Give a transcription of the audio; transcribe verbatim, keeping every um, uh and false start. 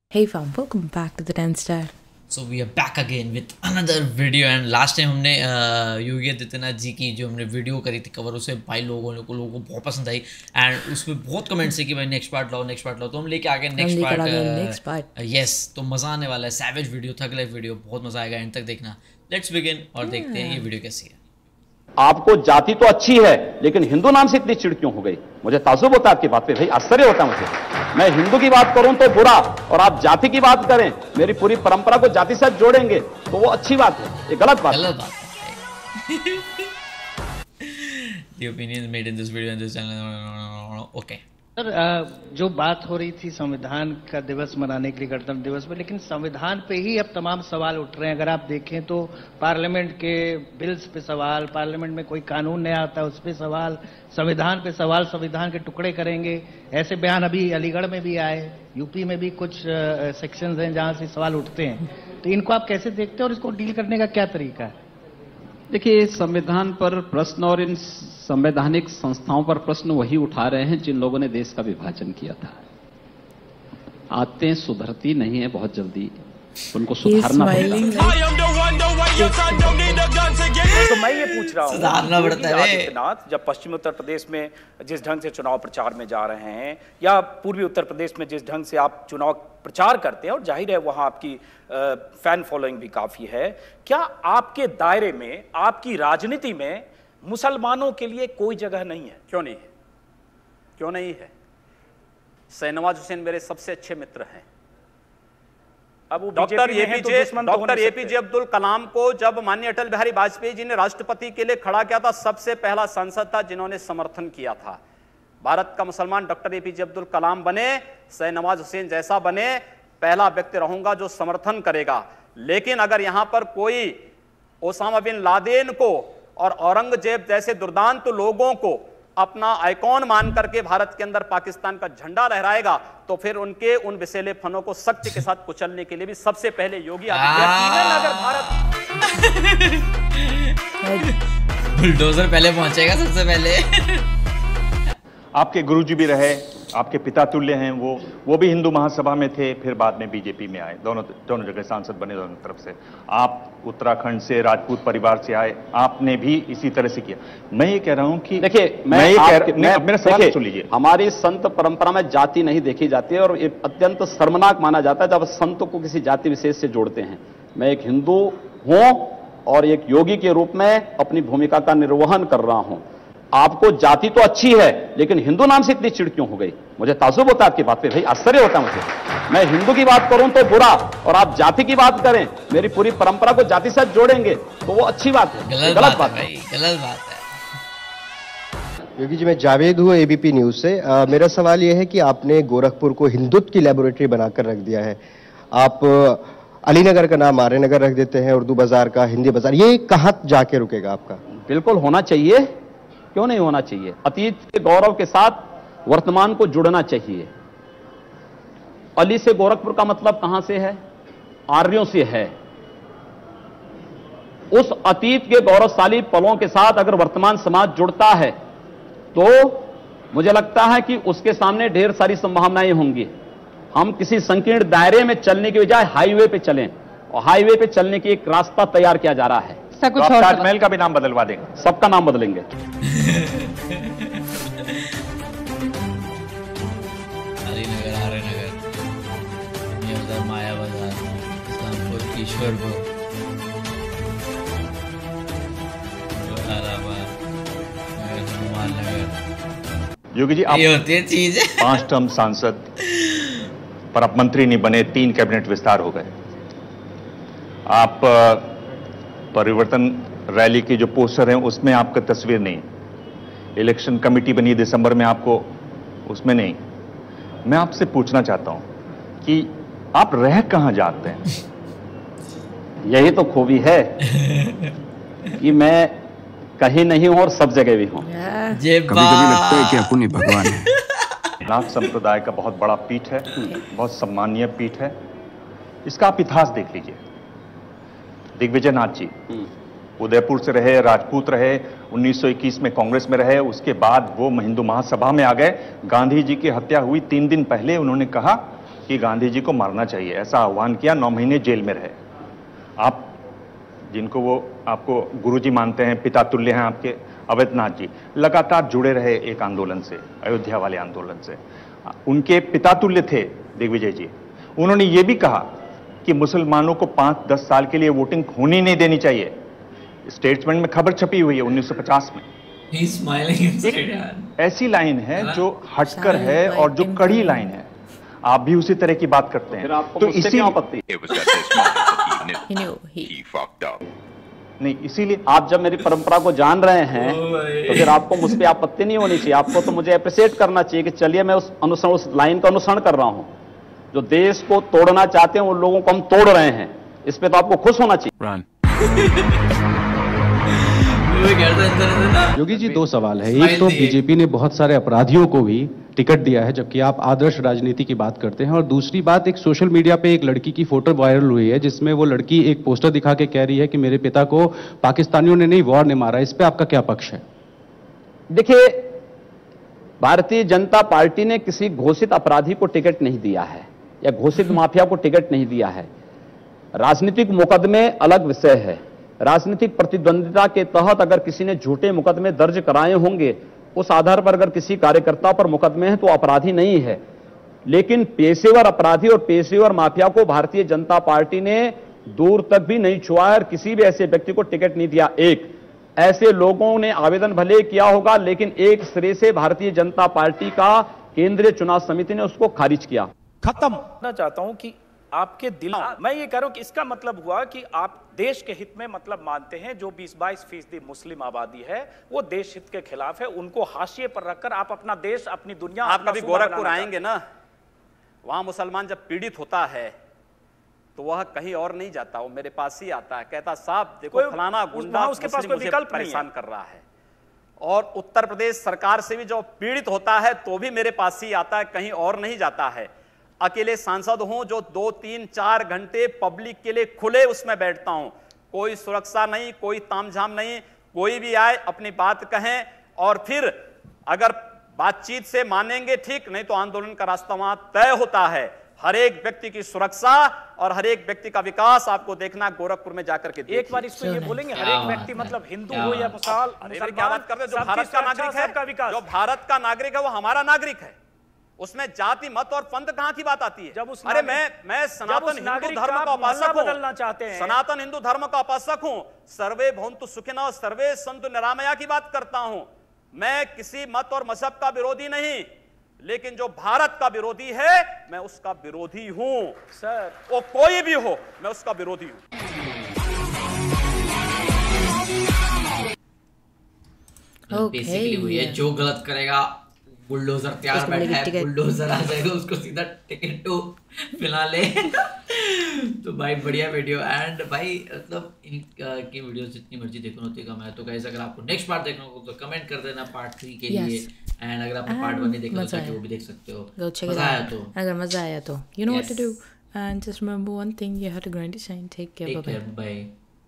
Hey fam, welcome back to the ten star. So we are back again with another video and last time हमने योगी आदित्यनाथ जी की जो हमने video करी थी cover, उसे भाई लोगों को लोगों को बहुत पसंद आई एंड उसमें बहुत कमेंट्स है कि भाई नेक्स्ट पार्ट लाओ नेक्स्ट पार्ट लाओ, तो हम लेके आ गए next part next part yes तो मज़ा आने वाला है। Savage video, thug life video, बहुत मज़ा आएगा, एंड तक देखना। लेट्स बिगिन और yeah. देखते हैं ये वीडियो कैसी है। आपको जाति तो अच्छी है लेकिन हिंदू नाम से इतनी चिढ़ क्यों हो गई? मुझे ताज्जुब होता है आपकी बात पे, भाई आश्चर्य होता है मुझे। मैं हिंदू की बात करूं तो बुरा, और आप जाति की बात करें, मेरी पूरी परंपरा को जाति से जोड़ेंगे तो वो अच्छी बात है, ये गलत बात गलत बात है। The opinions made in this video and this channel, okay. Sir, जो बात हो रही थी संविधान का दिवस मनाने के लिए, गणतंत्र दिवस में, लेकिन संविधान पे ही अब तमाम सवाल उठ रहे हैं। अगर आप देखें तो पार्लियामेंट के बिल्स पे सवाल, पार्लियामेंट में कोई कानून नहीं आता उस पे सवाल, संविधान पे सवाल, संविधान के टुकड़े करेंगे, ऐसे बयान अभी अलीगढ़ में भी आए, यूपी में भी कुछ सेक्शंस हैं जहां से सवाल उठते हैं। तो इनको आप कैसे देखते हैं और इसको डील करने का क्या तरीका है? देखिए, संविधान पर प्रश्न और इन संवैधानिक संस्थाओं पर प्रश्न वही उठा रहे हैं जिन लोगों ने देश का विभाजन किया था। आते सुधरती नहीं है बहुत जल्दी, उनको सुधारना पड़ेगा। तो मैं ये पूछ रहा हूँ, सुधारना पड़ता है आदित्यनाथ जब पश्चिमी उत्तर प्रदेश में जिस ढंग से चुनाव प्रचार में जा रहे हैं, या पूर्वी उत्तर प्रदेश में जिस ढंग से आप चुनाव प्रचार करते हैं, और जाहिर है वहां आपकी फैन फॉलोइंग भी काफी है, क्या आपके दायरे में, आपकी राजनीति में मुसलमानों के लिए कोई जगह नहीं है? क्यों नहीं है? क्यों नहीं है? शाहनवाज हुसैन मेरे सबसे अच्छे मित्र हैं। अब वो doctor APJ doctor APJ Abdul Kalam को जब माननीय अटल बिहारी वाजपेयी जी ने राष्ट्रपति के लिए खड़ा किया था, सबसे पहला सांसद था जिन्होंने समर्थन किया था। भारत का मुसलमान डॉक्टर एपीजे अब्दुल कलाम बने, शाहनवाज हुसैन जैसा बने, पहला व्यक्ति रहूंगा जो समर्थन करेगा। लेकिन अगर यहां पर कोई ओसामा बिन लादेन को और औरंगजेब जैसे दुर्दांत लोगों को अपना आइकॉन मान करके भारत के अंदर पाकिस्तान का झंडा लहराएगा, तो फिर उनके उन विषैले फनों को सख्ती के साथ कुचलने के लिए भी सबसे पहले योगी आदित्यनाथ अगर भारत बुलडोजर पहले पहुंचेगा सबसे पहले। आपके गुरुजी भी रहे, आपके पिता तुल्य हैं वो वो भी हिंदू महासभा में थे, फिर बाद में बीजेपी में आए, दोनों दोनों जगह सांसद बने दोनों तरफ से। आप उत्तराखंड से राजपूत परिवार से आए, आपने भी इसी तरह से किया। मैं ये कह रहा हूं कि देखिए, मैं, मैं ये आप, कह रहा मैं, मेरा सवाल सुन लीजिए। हमारी संत परंपरा में जाति नहीं देखी जाती है, और ये अत्यंत शर्मनाक माना जाता है जब संत को किसी जाति विशेष से जोड़ते हैं। मैं एक हिंदू हूं और एक योगी के रूप में अपनी भूमिका का निर्वहन कर रहा हूं। आपको जाति तो अच्छी है लेकिन हिंदू नाम से इतनी चिढ़ क्यों हो गई? मुझे ताज्जुब होता है आपकी बात पे, भाई आश्चर्य होता है मुझे। मैं हिंदू की बात करूं तो बुरा, और आप जाति की बात करें, मेरी पूरी परंपरा को जाति से जोड़ेंगे तो वो अच्छी बात है, गलत, गलत बात है भाई, गलत बात है। योगी जी, मैं जावेद हूँ एबीपी न्यूज से। आ, मेरा सवाल यह है कि आपने गोरखपुर को हिंदुत्व की लेबोरेटरी बनाकर रख दिया है। आप अलीनगर का नाम आर्यनगर रख देते हैं, उर्दू बाजार का हिंदी बाजार, ये कहाँ जाके रुकेगा आपका? बिल्कुल होना चाहिए, क्यों नहीं होना चाहिए। अतीत के गौरव के साथ वर्तमान को जुड़ना चाहिए। अली से गोरखपुर का मतलब कहां से है? आर्यों से है। उस अतीत के गौरवशाली पलों के साथ अगर वर्तमान समाज जुड़ता है तो मुझे लगता है कि उसके सामने ढेर सारी संभावनाएं होंगी। हम किसी संकीर्ण दायरे में चलने की बजाय हाईवे पे चलें, और हाईवे पे चलने की एक रास्ता तैयार किया जा रहा है। तो आप ताजमहल का भी नाम बदलवा देंगे? सबका नाम बदलेंगे। अलीनगर, आर्यनगर, माया बाजार, इस्लामपुर, ईश्वरपुर, हनुमान नगर। योगी जी, आप ये होती है चीज पांच टर्म सांसद, पर आप मंत्री नहीं बने, तीन कैबिनेट विस्तार हो गए। आप परिवर्तन रैली की जो पोस्टर है उसमें आपका तस्वीर नहीं, इलेक्शन कमेटी बनी दिसंबर में, आपको उसमें नहीं। मैं आपसे पूछना चाहता हूं कि आप रह कहां जाते हैं? यही तो खूबी है कि मैं कहीं नहीं हूं और सब जगह भी हूं। कभी कभी लगता है कि अपन ही भगवान है। नाथ संप्रदाय का बहुत बड़ा पीठ है, बहुत सम्मानीय पीठ है। इसका आप इतिहास देख लीजिए। दिग्विजय नाथ जी उदयपुर से रहे, राजपूत रहे, उन्नीस सौ इक्कीस में कांग्रेस में रहे, उसके बाद वो हिंदू महासभा में आ गए। गांधी जी की हत्या हुई तीन दिन पहले उन्होंने कहा कि गांधी जी को मारना चाहिए, ऐसा आह्वान किया, नौ महीने जेल में रहे। आप जिनको वो आपको गुरुजी मानते हैं, पिता तुल्य हैं आपके, अवैधनाथ जी लगातार जुड़े रहे एक आंदोलन से, अयोध्या वाले आंदोलन से। उनके पिता तुल्य थे दिग्विजय जी। उन्होंने ये भी कहा कि मुसलमानों को पांच दस साल के लिए वोटिंग होनी नहीं देनी चाहिए। स्टेटमेंट में खबर छपी हुई है उन्नीस सौ पचास में। He's smiling inside, यार। ऐसी लाइन है जो हटकर है और जो कड़ी लाइन है। आप भी उसी तरह की बात करते हैं, तो इसी आपत्ति नहीं, इसीलिए आप जब मेरी परंपरा को जान रहे हैं तो फिर आपको मुझ पर आपत्ति नहीं होनी चाहिए। आपको तो मुझे अप्रिशिएट करना चाहिए कि चलिए मैं उस अनुसरण उस लाइन का अनुसरण कर रहा हूं। जो देश को तोड़ना चाहते हैं उन लोगों को हम तोड़ रहे हैं, इस पे तो आपको खुश होना चाहिए। योगी जी, दो सवाल है। एक तो बीजेपी ने बहुत सारे अपराधियों को भी टिकट दिया है, जबकि आप आदर्श राजनीति की बात करते हैं। और दूसरी बात, एक सोशल मीडिया पे एक लड़की की फोटो वायरल हुई है जिसमें वो लड़की एक पोस्टर दिखा के कह रही है कि मेरे पिता को पाकिस्तानियों ने नहीं, वॉर ने मारा। इस पे आपका क्या पक्ष है? देखिए, भारतीय जनता पार्टी ने किसी घोषित अपराधी को टिकट नहीं दिया है या घोषित माफिया को टिकट नहीं दिया है। राजनीतिक मुकदमे अलग विषय है। राजनीतिक प्रतिद्वंदिता के तहत अगर किसी ने झूठे मुकदमे दर्ज कराए होंगे, उस आधार पर अगर किसी कार्यकर्ता पर मुकदमे हैं तो अपराधी नहीं है। लेकिन पेशेवर अपराधी और पेशेवर माफिया को भारतीय जनता पार्टी ने दूर तक भी नहीं छुआ है और किसी भी ऐसे व्यक्ति को टिकट नहीं दिया। एक, ऐसे लोगों ने आवेदन भले किया होगा, लेकिन एक सिरे से भारतीय जनता पार्टी का केंद्रीय चुनाव समिति ने उसको खारिज किया। खत्म करना चाहता हूं कि आपके दिल, मैं ये कह रहा हूं कि इसका मतलब हुआ कि आप देश के हित में मतलब मानते हैं। जो बीस बाईस फीसदी मुस्लिम आबादी है वो देश हित के खिलाफ है, उनको हाशिए पर रखकर आप अपना देश, अपनी दुनिया, आप कभी गोरखपुर आएंगे ना, वहां मुसलमान जब पीड़ित होता है तो वह कहीं और नहीं जाता, वो मेरे पास ही आता है, कहता साहब देखो फलाना गुंडा उसके पास कोई विकल्प परेशान कर रहा है। और उत्तर प्रदेश सरकार से भी जो पीड़ित होता है तो भी मेरे पास ही आता है, कहीं और नहीं जाता है। अकेले सांसद हूं जो दो तीन चार घंटे पब्लिक के लिए खुले उसमें बैठता हूं, कोई सुरक्षा नहीं, कोई तामझाम नहीं, कोई भी आए अपनी बात कहें और फिर अगर बातचीत से मानेंगे ठीक, नहीं तो आंदोलन का रास्ता वहां तय होता है। हर एक व्यक्ति की सुरक्षा और हर एक व्यक्ति का विकास आपको देखना गोरखपुर में जाकर के। एक बार इसको ये बोलेंगे, हर एक व्यक्ति मतलब हिंदू हो या मुसलमान, क्या बात कर रहे हो? जो भारत का नागरिक है, जो भारत का नागरिक है वो हमारा नागरिक है, उसमें जाति मत और पंथ कहां की बात आती है? जब उस अरे मैं मैं सनातन हिंदू धर्म का उपासक बदलना चाहते हैं, सनातन हिंदू धर्म का उपासक हूं, सर्वे भवन्तु सुखिनः सर्वे सन्तु निरामया की बात करता हूं। मैं किसी मत और मजहब का विरोधी नहीं, लेकिन जो भारत का विरोधी है मैं उसका विरोधी हूं सर, वो कोई भी हो मैं उसका विरोधी हूं। बेसिकली वो ये जो गलत करेगा बुलडोजर तैयार बैठा है, बुलडोजर आ जाएगा उसको सीधा टिकट टू फिनाले। तो भाई बढ़िया वीडियो। एंड भाई मतलब इनकी वीडियो जितनी मर्जी देखो होती कम है। तो गाइस अगर आपको नेक्स्ट पार्ट देखना हो तो कमेंट कर देना पार्ट थ्री के लिए। एंड अगर आपने पार्ट वन नहीं देखा तो वो भी देख सकते हो। मजा आया तो अगर मजा आया तो you know what to do and just remember one thing, you have to grind it and take care, bye bye.